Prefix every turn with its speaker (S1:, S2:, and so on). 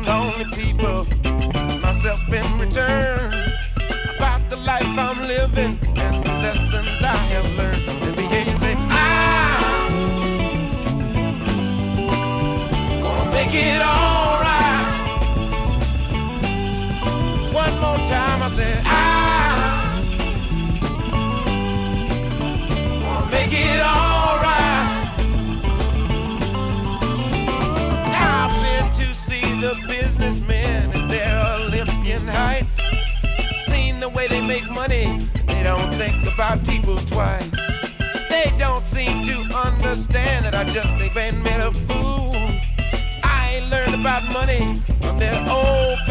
S1: lonely people, myself in return, about the life I'm living and the lessons I have learned. Let me hear you say, I wanna make it all right. One more time, I said, I wanna make it all right. Now I've been to see the businessmen at their Olympian heights, seen the way they make money. They don't think about people twice. They don't seem to understand that I just ain't been made a fool. I ain't learned about money from their old